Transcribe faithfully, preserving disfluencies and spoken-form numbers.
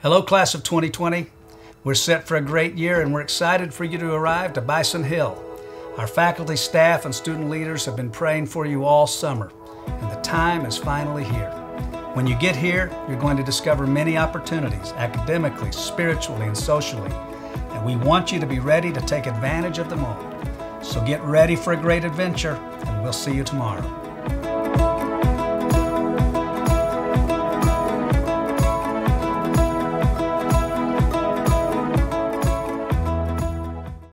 Hello, class of twenty twenty. We're set for a great year and we're excited for you to arrive to Bison Hill. Our faculty, staff, and student leaders have been praying for you all summer, and the time is finally here. When you get here, you're going to discover many opportunities, academically, spiritually, and socially, and we want you to be ready to take advantage of them all. So get ready for a great adventure, and we'll see you tomorrow.